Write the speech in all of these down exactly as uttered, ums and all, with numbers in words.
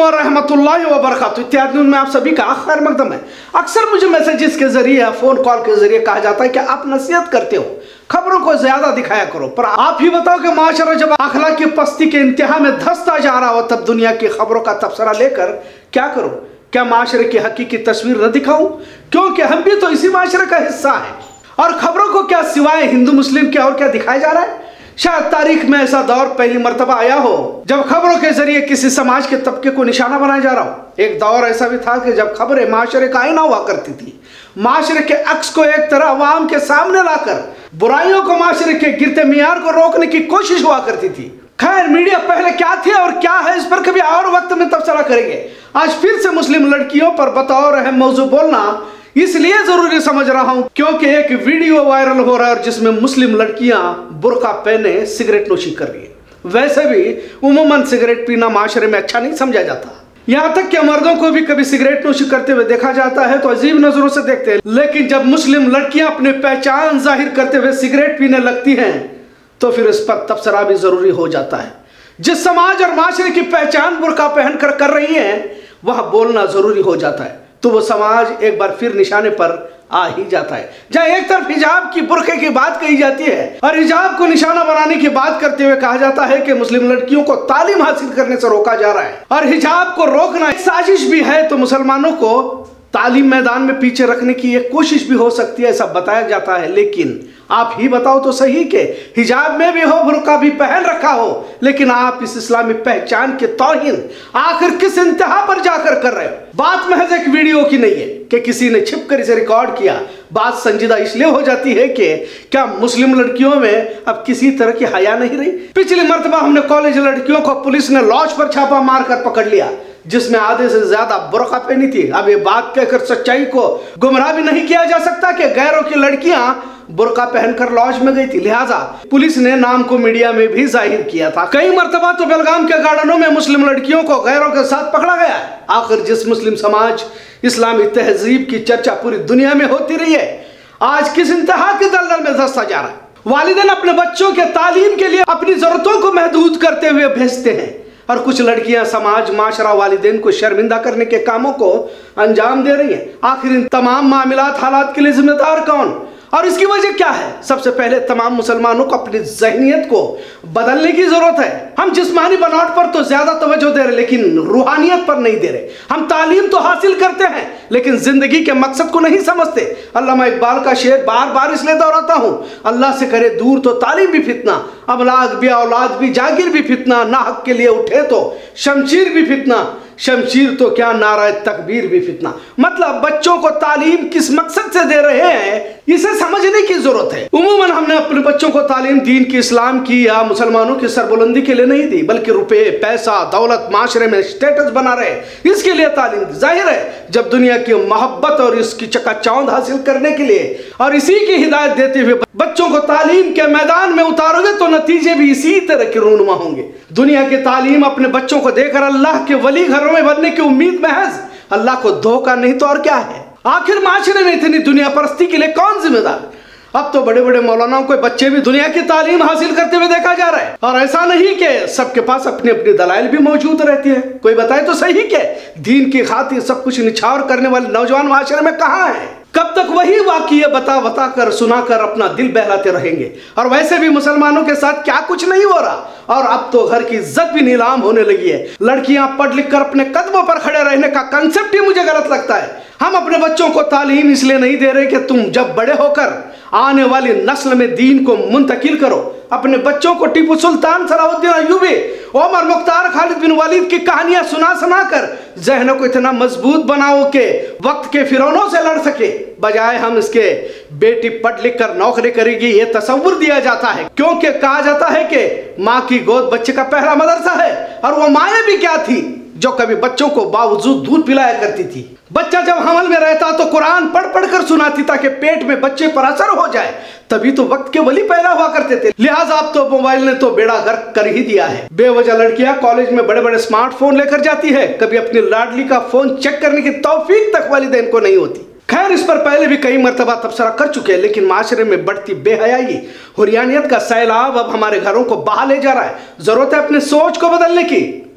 व रहमतुल्लाहि व बरकातुहू इत्यादि में आप सभी का खैर मकदम है। अक्सर मुझे मैसेजेस के जरिए, फोन कॉल के जरिए कहा जाता है कि आप नसीहत करते हो, खबरों को ज्यादा दिखाया करो, पर आप ही बताओ कि माशरा जब अखलाक की पस्ती के इंतहा में धंसता जा रहा हो तब दुनिया की खबरों का तबसरा लेकर क्या करो? क्या माशरे की हकीकी तस्वीर न दिखाऊं? क्योंकि हम भी तो इसी माशरे का हिस्सा है। और खबरों को क्या सिवाय हिंदू मुस्लिम के और क्या दिखाया जा रहा है? शायद तारीख में ऐसा दौर पहली मर्तबा आया हो जब खबरों के जरिए किसी समाज के तबके को निशाना बनाया जा रहा हो। एक दौर ऐसा भी था कि जब खबरें माशरे का आईना हुआ करती थी, माशरे के अक्स को एक तरह अवाम के सामने लाकर बुराइयों को, माशरे के गिरते मियार को रोकने की कोशिश हुआ करती थी। खैर, मीडिया पहले क्या थे और क्या है इस पर कभी और वक्त में तबसरा करेंगे। आज फिर से मुस्लिम लड़कियों पर बतौर अहम मौजू बोलना इसलिए जरूरी समझ रहा हूं क्योंकि एक वीडियो वायरल हो रहा है और जिसमें मुस्लिम लड़कियां बुर्का पहने सिगरेट नोशी कर रही है। वैसे भी उम्मन सिगरेट पीना माशरे में अच्छा नहीं समझा जाता। यहाँ तक कि मर्दों को भी कभी सिगरेट नोशी करते हुए देखा जाता है तो अजीब नजरों से देखते हैं, लेकिन जब मुस्लिम लड़कियां अपनी पहचान जाहिर करते हुए सिगरेट पीने लगती हैं तो फिर इस पर तबसरा भी जरूरी हो जाता है। जिस समाज और माशरे की पहचान बुर्का पहनकर कर रही है वह बोलना जरूरी हो जाता है, तो वो समाज एक बार फिर निशाने पर आ ही जाता है। जहां एक तरफ हिजाब की बुर्के की बात कही जाती है और हिजाब को निशाना बनाने की बात करते हुए कहा जाता है कि मुस्लिम लड़कियों को तालीम हासिल करने से रोका जा रहा है और हिजाब को रोकना एक साजिश भी है, तो मुसलमानों को तालीम मैदान में पीछे रखने की एक कोशिश भी हो सकती है, ऐसा बताया जाता है। लेकिन आप ही बताओ तो सही के हिजाब में भी हो, बुर्का भी पहन रखा हो, लेकिन आप इस इस्लामी पहचान के तौहीन आखिर किस इंतहा पर जाकर कर रहे हो? बात महज एक वीडियो की नहीं है कि किसी ने छिपकर इसे रिकॉर्ड किया। बात संजीदा इसलिए हो जाती है कि क्या मुस्लिम लड़कियों में अब किसी तरह की हया नहीं रही? पिछली मर्तबा हमने कॉलेज लड़कियों को पुलिस ने लॉज पर छापा मारकर पकड़ लिया जिसमें आधे से ज्यादा बुर्का पहनी थी। अब ये बात कहकर सच्चाई को गुमराह भी नहीं किया जा सकता कि गैरों की लड़कियां बुर्का पहनकर लॉज में गई थी, लिहाजा पुलिस ने नाम को मीडिया में भी जाहिर किया था। कई मर्तबा तो बेलगाम के गार्डनों में मुस्लिम लड़कियों को गैरों के साथ पकड़ा गया है। आखिर जिस मुस्लिम समाज इस्लामी तहजीब की चर्चा पूरी दुनिया में होती रही है, आज किस इंतहा के दलदल में धंसता जा रहा है? वालिदैन अपने बच्चों के तालीम के लिए अपनी जरूरतों को महदूद करते हुए भेजते हैं और कुछ लड़कियां समाज, माशरा, वालिदैन को शर्मिंदा करने के कामों को अंजाम दे रही हैं। आखिर इन तमाम मामलात, हालात के लिए जिम्मेदार कौन और इसकी वजह क्या है? सबसे पहले तमाम मुसलमानों को अपनी ज़हनियत को बदलने की जरूरत है। हम जिस्मानी बनावट पर तो ज्यादा तवज्जो दे रहे लेकिन रूहानियत पर नहीं दे रहे। हम तालीम तो हासिल करते हैं लेकिन जिंदगी के मकसद को नहीं समझते। अल्लामा इकबाल का शेर बार बार इसलिए दोहराता हूं, अल्लाह से करे दूर तो तालीम भी फितना, अमलाक भी, औलाद भी, जागिर भी फितना, ना हक के लिए उठे तो शमशीर भी फितना, शमशीर तो क्या नारा तकबीर भी फितना। मतलब बच्चों को तालीम किस मकसद से दे रहे हैं इसे समझने की जरूरत है। उमूमन हमने अपने बच्चों को तालीम दीन की, इस्लाम की या मुसलमानों की सरबुलंदी के लिए नहीं दी, बल्कि रुपए, पैसा, दौलत, माशरे में स्टेटस बना रहे इसके लिए तालीम दी। जाहिर है जब दुनिया की मोहब्बत और इसकी चकाचौंध हासिल करने के लिए और इसी की हिदायत देते हुए बच्चों को तालीम के मैदान में उतारोगे तो नतीजे भी इसी तरह के रूनुमा होंगे। दुनिया की तालीम अपने बच्चों को देकर अल्लाह के वली घरों में बनने की उम्मीद महज अल्लाह को धोखा नहीं तो और क्या है? आखिर माशरे में इतनी दुनिया परस्ती के लिए कौन जिम्मेदार? अब तो बड़े बड़े मौलानाओं के बच्चे भी दुनिया की तालीम हासिल करते हुए देखा जा रहा है और ऐसा नहीं कि सबके पास अपनी अपनी दलाइल भी मौजूद रहती है। कोई बताए तो सही के दीन की खातिर सब कुछ निछावर करने वाले नौजवान माशरे में कहाँ है? कब तक वही वाक़िया बता बता कर सुनाकर अपना दिल बहलाते रहेंगे? और वैसे भी मुसलमानों के साथ क्या कुछ नहीं हो रहा और अब तो घर की इज्जत भी नीलाम होने लगी है। लड़कियां पढ़ लिख कर अपने कदमों पर खड़े रहने का कंसेप्ट ही मुझे गलत लगता है। हम अपने बच्चों को तालीम इसलिए नहीं दे रहे कि तुम जब बड़े होकर आने वाली नस्ल में दीन को मुंतकिल करो। अपने बच्चों को Tipu Sultan, Salahuddin Ayyubi, Umar Mukhtar, Khalid bin Walid की कहानियां सुना सुना कर जहनों को इतना मजबूत बनाओ कि वक्त के फिरौनों से लड़ सके, बजाय हम इसके बेटी पढ़ लिख कर नौकरी करेगी ये तस्वुर दिया जाता है। क्योंकि कहा जाता है कि माँ की गोद बच्चे का पहला मदरसा है और वो माएँ भी क्या थी जो कभी बच्चों को बावजूद दूध पिलाया करती थी। बच्चा जब हमल में रहता तो कुरान पढ़ पढ़ कर सुनाती ताकि पेट में बच्चे पर असर हो जाए, तभी तो वक्त के वली पैदा हुआ करते थे। लिहाजा अब तो मोबाइल ने तो बेड़ा गर्क कर ही दिया है। बेवजह लड़कियां कॉलेज में बड़े बड़े स्मार्टफोन लेकर जाती है, कभी अपनी लाडली का फोन चेक करने की तौफीक तक वालिदैन को नहीं होती। खैर, इस पर पहले भी कई मरतबा तबसरा कर चुके हैं, लेकिन माशरे में बढ़ती बेहयाई, हुरियानियत का सैलाब अब हमारे घरों को बहा ले जा रहा है। जरूरत है अपने सोच को बदलने की।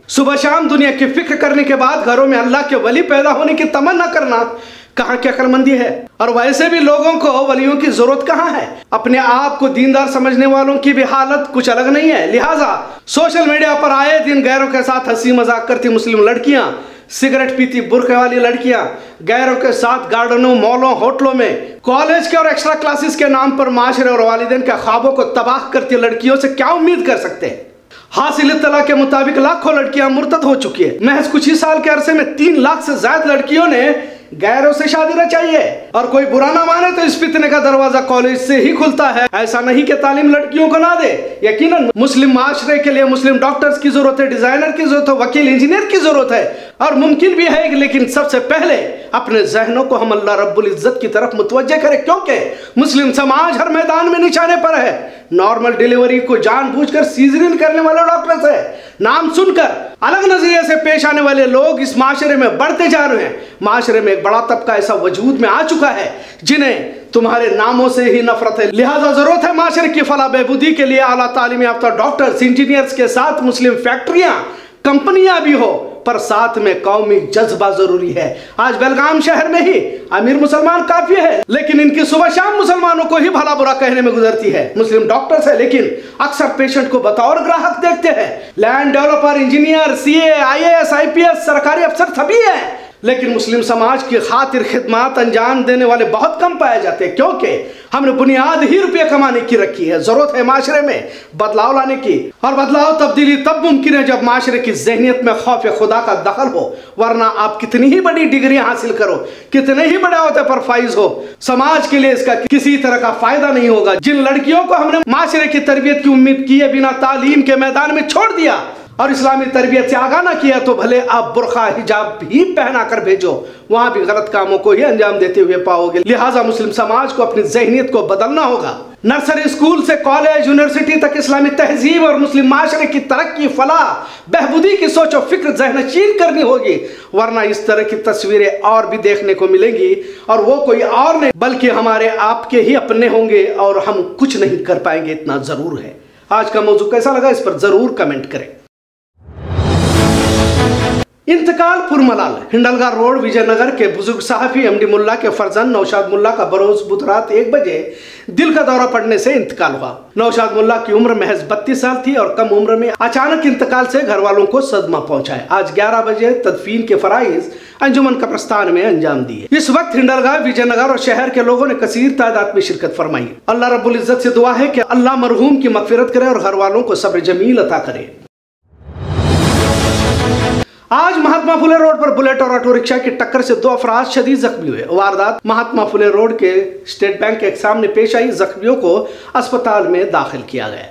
सुबह शाम दुनिया की फिक्र करने के बाद घरों में अल्लाह के वली पैदा होने की तमन्ना करना कहाँ की अक्लमंदी है। और वैसे भी लोगों को वलियों की जरूरत कहाँ है। अपने आप को दीनदार समझने वालों की भी हालत कुछ अलग नहीं है। लिहाजा सोशल मीडिया पर आए दिन गैरों के साथ हंसी मजाक करती मुस्लिम लड़कियां, सिगरेट पीती बुर्के वाली लड़कियां, गैरों के साथ गार्डनों, मॉलों, होटलों में कॉलेज के और एक्स्ट्रा क्लासेस के नाम पर माशरे और वालिदैन के ख्वाबों को तबाह करती लड़कियों से क्या उम्मीद कर सकते हैं। हासिल इत्तला के मुताबिक लाखों लड़कियां मुर्तद हो चुकी है। महज कुछ ही साल के अरसे में तीन लाख से ज्यादा लड़कियों ने गैरों से शादी रचाई है। और कोई बुरा ना माने तो इस फितने का दरवाजा कॉलेज से ही खुलता है। ऐसा नहीं कि तालीम लड़कियों को ना दे। यकीनन मुस्लिम माशरे के लिए मुस्लिम डॉक्टर्स की जरूरत है, डिजाइनर की जरूरत है, वकील इंजीनियर की जरूरत है, और मुमकिन भी है। लेकिन सबसे पहले अपने जहनों को हम अल्लाह रब्बुल इज्जत की तरफ मुतवज्जे करें, क्योंकि मुस्लिम समाज हर मैदान में निशाने पर है। नॉर्मल डिलीवरी को जानबूझकर सीजरिन करने वाले डॉक्टर्स है। नाम सुनकर अलग नजरिए से पेश आने वाले लोग इस माशरे में बढ़ते जा रहे हैं। माशरे में एक बड़ा तबका ऐसा वजूद में आ चुका है जिन्हें तुम्हारे नामों से ही नफरत है। लिहाजा जरूरत है माशरे की फलाह बहबूदी के लिए आला तालीम याफ्ता डॉक्टर्स, इंजीनियर्स के साथ मुस्लिम फैक्ट्रियां, कंपनियां भी हो, पर साथ में कौमी जज्बा जरूरी है। आज बेलगाम शहर में ही अमीर मुसलमान काफी है, लेकिन इनकी सुबह शाम मुसलमानों को ही भला बुरा कहने में गुजरती है। मुस्लिम डॉक्टर्स है, लेकिन अक्सर पेशेंट को बतौर ग्राहक देखते हैं। Land developer, engineer, CA, IAS, IPS, सरकारी अफसर सभी है, लेकिन मुस्लिम समाज की खातिर खिदमत अंजाम देने वाले बहुत कम पाए जाते हैं, क्योंकि हमने बुनियाद ही रुपये कमाने की रखी है। जरूरत है माशरे में बदलाव लाने की, और बदलाव तब्दीली तब मुमकिन है जब माशरे की जहनियत में खौफ खुदा का दखल हो। वरना आप कितनी ही बड़ी डिग्री हासिल करो, कितने ही बड़े होते पर फाइज हो, समाज के लिए इसका किसी तरह का फायदा नहीं होगा। जिन लड़कियों को हमने माशरे की तरबियत की उम्मीद किए बिना तालीम के मैदान में छोड़ दिया और इस्लामी तरबियत से आगाह ना किया, तो भले आप बुर्खा हिजाब भी पहना कर भेजो, वहां भी गलत कामों को ही अंजाम देते हुए पाओगे। लिहाजा मुस्लिम समाज को अपनी जहनियत को बदलना होगा। नर्सरी स्कूल से कॉलेज, यूनिवर्सिटी तक इस्लामी तहजीब और मुस्लिम माशरे की तरक्की, फलाह, बहबूदी की सोच और फिक्र जहनशीन करनी होगी। वरना इस तरह की तस्वीरें और भी देखने को मिलेंगी, और वो कोई और नहीं बल्कि हमारे आपके ही अपने होंगे, और हम कुछ नहीं कर पाएंगे, इतना जरूर है। आज का मौजू कैसा लगा इस पर जरूर कमेंट करें। इंतकाल पुरमलाल हिंडलगा रोड विजयनगर के बुजुर्ग सहाफी एमडी मुल्ला के फर्जंद नौशाद मुल्ला का बरोज बुध रात एक बजे दिल का दौरा पड़ने से इंतकाल हुआ। नौशाद मुल्ला की उम्र महज बत्तीस साल थी और कम उम्र में अचानक इंतकाल से घर वालों को सदमा पहुंचा है। आज ग्यारह बजे तदफीन के फराइज अंजुमन कब्रिस्तान में अंजाम दिए। इस वक्त हिंडलगा, विजयनगर और शहर के लोगों ने कसीर तादाद में शिरकत फरमाई। अल्लाह रब्बुल इज्जत से दुआ है कि अल्लाह मरहूम की मगफिरत करे और घर वालों को सब्र जमील अता करे। आज महात्मा फुले रोड पर बुलेट और ऑटो रिक्शा की टक्कर से दो अफराद शदीद जख्मी हुए। वारदात महात्मा फुले रोड के स्टेट बैंक के सामने पेश आई। जख्मियों को अस्पताल में दाखिल किया गया।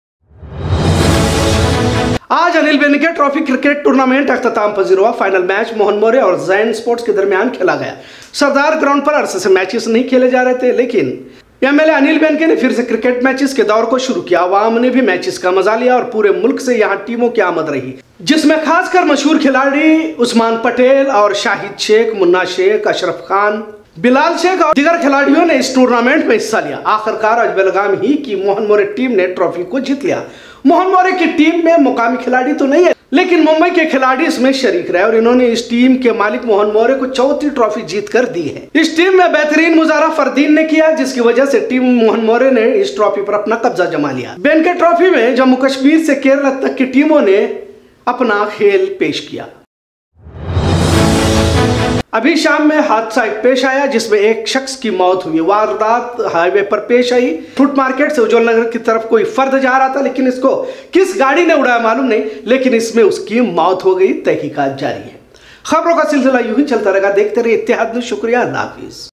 आज Anil Benake trophy cricket tournament अख्ताम पजीर हुआ। फाइनल मैच मोहन मोरे और जैन स्पोर्ट्स के दरमियान खेला गया। सरदार ग्राउंड पर अरसे से मैचेस नहीं खेले जा रहे थे, लेकिन एमएलए अनिल बेनके ने फिर से क्रिकेट मैचेस के दौर को शुरू किया। अवाम ने भी मैचेस का मजा लिया और पूरे मुल्क से यहाँ टीमों की आमद रही, जिसमें खासकर मशहूर खिलाड़ी उस्मान पटेल और शाहिद शेख, मुन्ना शेख, अशरफ खान, बिलाल शेख और दीगर खिलाड़ियों ने इस टूर्नामेंट में हिस्सा लिया। आखिरकार आज बेलगाम ही की मोहन मोरे टीम ने ट्रॉफी को जीत लिया। मोहन मोरे की टीम में मुकामी खिलाड़ी तो नहीं है, लेकिन मुंबई के खिलाड़ी इसमें शरीक रहे और इन्होंने इस टीम के मालिक मोहन मोरे को चौथी ट्रॉफी जीत कर दी है। इस टीम में बेहतरीन मुजाहरा फरदीन ने किया, जिसकी वजह से टीम मोहन मोरे ने इस ट्रॉफी पर अपना कब्जा जमा लिया। बेनके ट्रॉफी में जम्मू कश्मीर से केरल तक की टीमों ने अपना खेल पेश किया। अभी शाम में हादसा एक पेश आया जिसमें एक शख्स की मौत हुई। वारदात हाईवे पर पेश आई। फ्रूट मार्केट से उज्जवल नगर की तरफ कोई फर्द जा रहा था, लेकिन इसको किस गाड़ी ने उड़ाया मालूम नहीं, लेकिन इसमें उसकी मौत हो गई। तहकीकात जारी है। खबरों का सिलसिला यूं ही चलता रहेगा। देखते रहिए इत्तेहाद न्यूज़। शुक्रिया, अल्लाह हाफिज।